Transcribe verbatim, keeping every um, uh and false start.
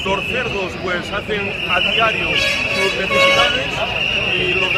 los cerdos pues hacen a diario sus necesidades y los